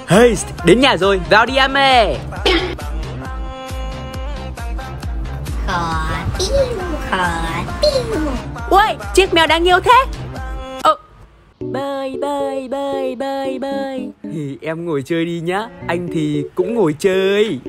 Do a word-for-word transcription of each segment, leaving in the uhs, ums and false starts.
Hey, đến nhà rồi, vào đi em ơi. Khó tiêu, khó tiêu. Ui, chiếc mèo đáng yêu thế. Ờ. Bơi, bơi, bơi, bơi, bơi. Thì em ngồi chơi đi nhá. Anh thì cũng ngồi chơi.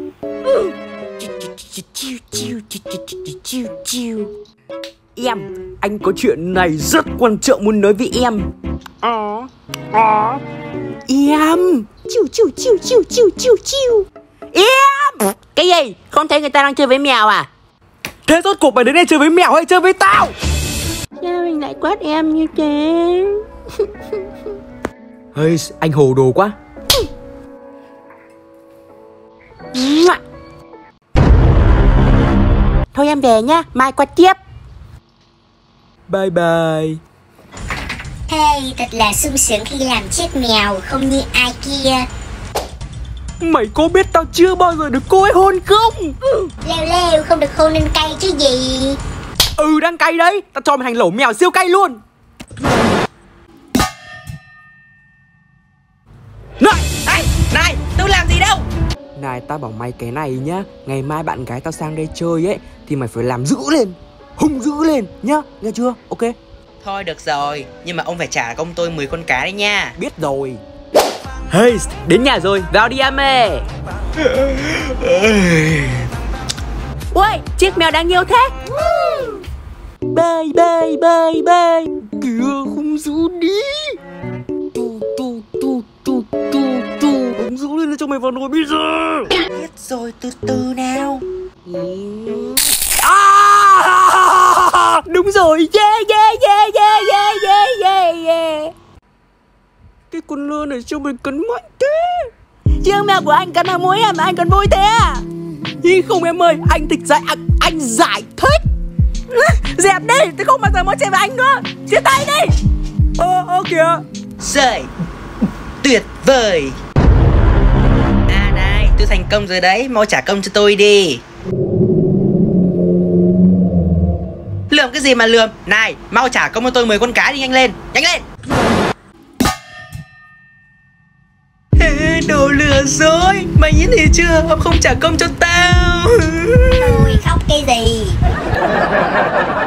Em, anh có chuyện này rất quan trọng muốn nói với em. Ờ, ờ. Em. Chiu chiu chiu chiu chiu chiu chiu. Em. Cái gì? Không thấy người ta đang chơi với mèo à? Thế rốt cuộc mày đến đây chơi với mèo hay chơi với tao? Sao mình lại quát em như thế? Hey, anh hồ đồ quá. Thôi em về nhá, mai quát tiếp. Bye bye. Hey, thật là sung sướng khi làm chiếc mèo, không như ai kia. Mày có biết tao chưa bao giờ được cô ấy hôn không? Ừ, leo leo, không được hôn nên cay chứ gì. Ừ, đang cay đấy. Tao cho mày thành lẩu mèo siêu cay luôn. Này, này, này, tôi làm gì đâu. Này, tao bảo mày cái này nhá. Ngày mai bạn gái tao sang đây chơi ấy thì mày phải làm dữ lên, hung dữ lên nhá, nghe chưa? Ok. Thôi được rồi, nhưng mà ông phải trả công tôi mười con cá đấy nha. Biết rồi. Hey, đến nhà rồi, vào đi em ơi. Ui, chiếc mèo đáng yêu thế. Bơi, bơi, bơi, bơi. Kìa, không giữ đi. Tu, tu, tu, tu, tu, tu. Không giữ lên cho mày vào nồi bây giờ. Biết rồi, từ từ nào. À, đúng rồi, yeah, yeah, yeah, yeah, yeah, yeah, yeah, yeah. Cái con lơ này sao mày cắn mạnh thế? Chiếc mèo của anh cắn vào mũi em mà anh còn vui thế à? Ý không em ơi, anh thích giải à, anh giải thích. Dẹp đi, tôi không bao giờ muốn chơi với anh nữa. Chia tay đi. Ơ, ơ kìa. Rồi, tuyệt vời. À này, tôi thành công rồi đấy, mau trả công cho tôi đi. Lượm cái gì mà lượm? Này, mau trả công cho tôi mười con cá đi, nhanh lên, nhanh lên. Đồ lừa dối, mày nhìn thấy chưa? Ông không trả công cho tao. Thôi khóc cái gì.